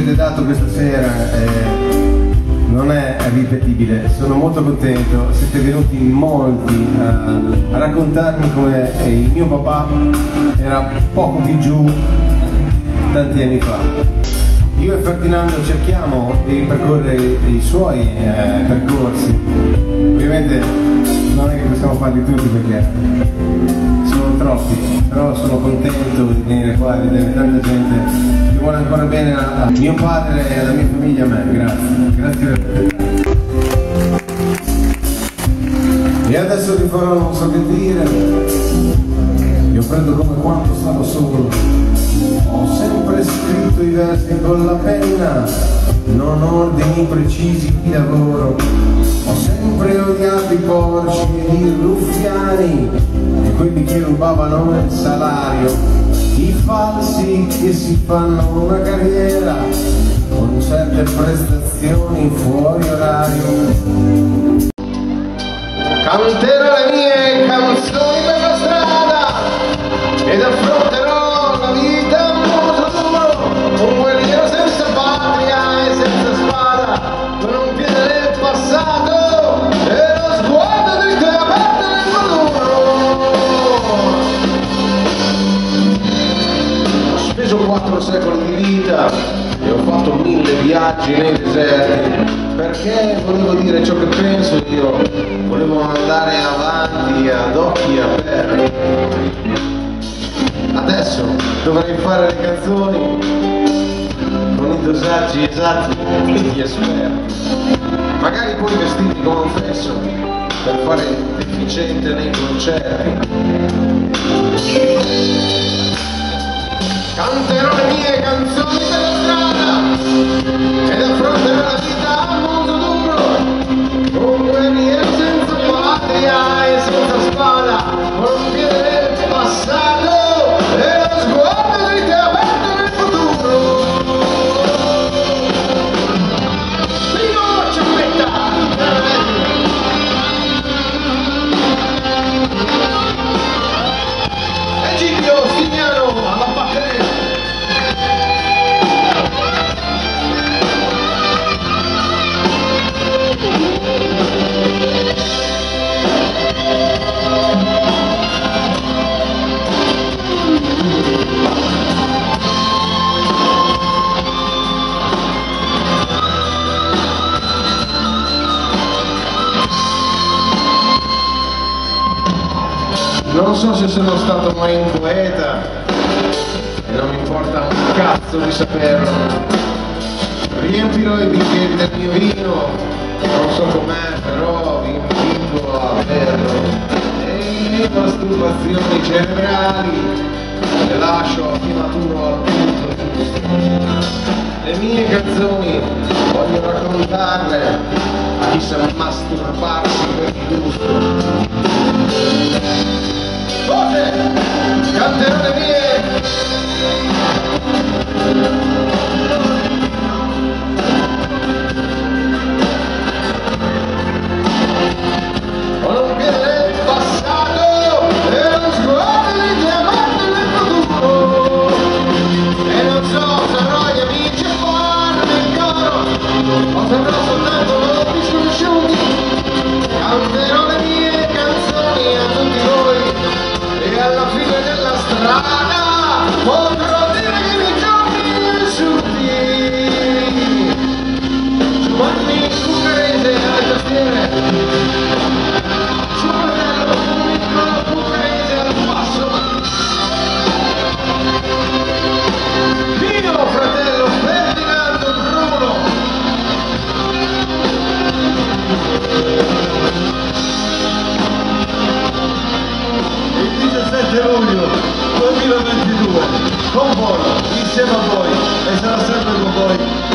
avete dato questa sera non è ripetibile. Sono molto contento, siete venuti in molti a raccontarmi come il mio papà era poco più giù tanti anni fa. Io e Ferdinando cerchiamo di percorrere i suoi percorsi. Ovviamente non è che possiamo farli tutti perché sono troppi, però sono contento di venire qua e vedere tanta gente che vuole ancora bene a mio padre e alla mia famiglia e a me. Grazie, grazie per te. E adesso ti farò non so che dire. Io prendo come quando stavo solo. Ho sempre scritto i versi con la penna, non ordini precisi di lavoro. Ho sempre odiato i porci e i ruffiani e quelli che rubavano il salario, i falsi che si fanno una carriera con certe prestazioni fuori orario. Canterò le mie canzoni per la strada ed affronterò la vita a muso duro, un guerriero senza patria e senza spada, con un piede nel passato e lo sguardo dritto e aperto nel futuro. Ho speso 4 secoli di vita e ho fatto 1000 viaggi nei deserti, perché volevo dire ciò che penso io, volevo andare avanti ad occhi aperti. Adesso dovrei fare le canzoni con i dosaggi esatti degli esperti, magari poi vestiti come un fesso per fare deficiente nei concerti. Canterò le mie canzoni per la strada ed affronterò la vita a muso duro, un guerriero senza patria e senza spada, con un piede nel passato e lo sguardo dritto e aperto nel futuro. Primo ciappetta! Egidio Stignano alla batteria. Non so se sono stato mai un poeta e non mi importa un cazzo di saperlo. Riempirò i bicchieri del mio vino, non so com'è, però vi invito a berlo. E le masturbazioni cerebrali le lascio a chi maturo al punto giusto. Le mie canzoni voglio raccontarle a chi sa masturbarsi per gusto. Voce, canterò le mie. Con un piede nel passato e lo sguardo di diamante nel futuro. E non so se avrò gli amici a farmi il coro o se avrò soltanto loro sconosciuti. Canterò le mie canzoni a tutti voi e alla fine della strada potrò dire che mi giorni vissuti. Giovanni Cuccarese alle tastiere, suo fratello Niccolo Cuccarese al basso, mio fratello Ferdinando Bruno. Il 17 luglio 2022 con voi, insieme a voi, e sarà sempre con voi